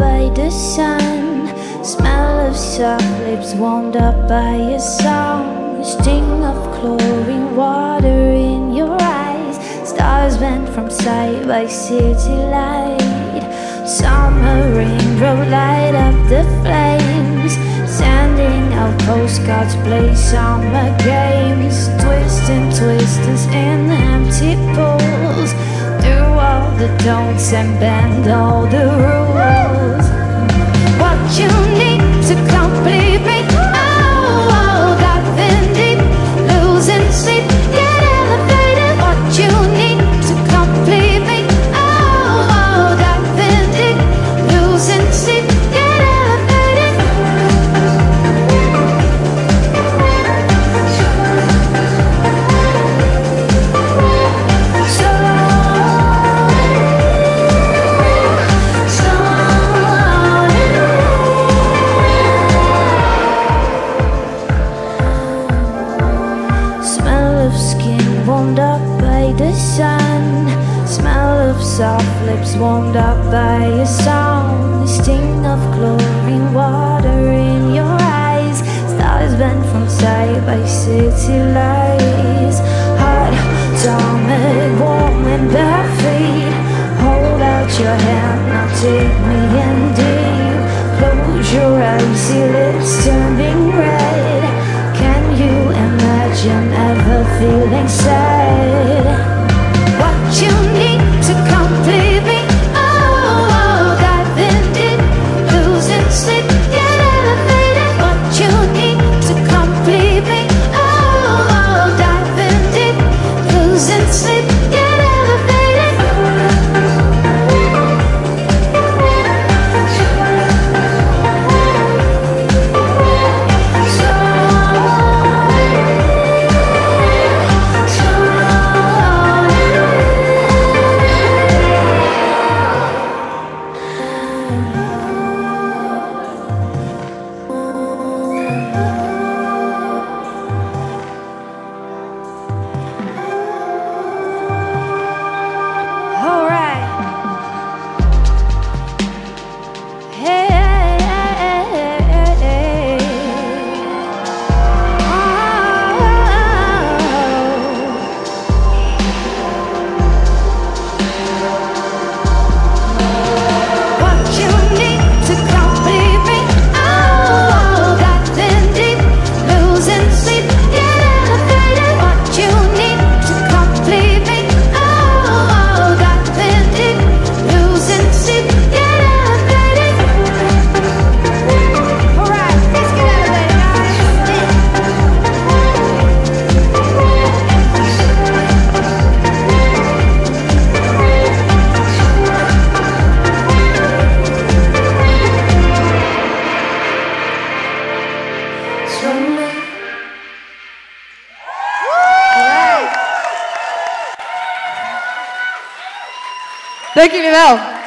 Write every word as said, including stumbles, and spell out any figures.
by the sun, smell of soft lips warmed up by a song, sting of chlorine water in your eyes, stars bent from sight by city light. Summer rainbow light up the flames, sending out postcards, play summer games, twisting twisters in empty pools, do all the don'ts and bend all the rules. What you need to complete me, oh, oh, diving deep, losing sleep, get elevated. What you need to complete me, oh, oh, diving deep, losing sleep, get elevated. So warmed up by the sun, smell of soft lips warmed up by a song, sting of chlorine water in your eyes, stars bent from sight by city lights. Hot, stomach, warm and bare feet, hold out your hand, now take me in deep. Close your eyes, see lips turning red. Can you imagine ever feeling sad? What you need to complete me, oh, oh, diving deep, losing sleep, get elevated. What you need to complete me, oh, oh, diving deep, losing sleep, get elevated. Dank jullie wel.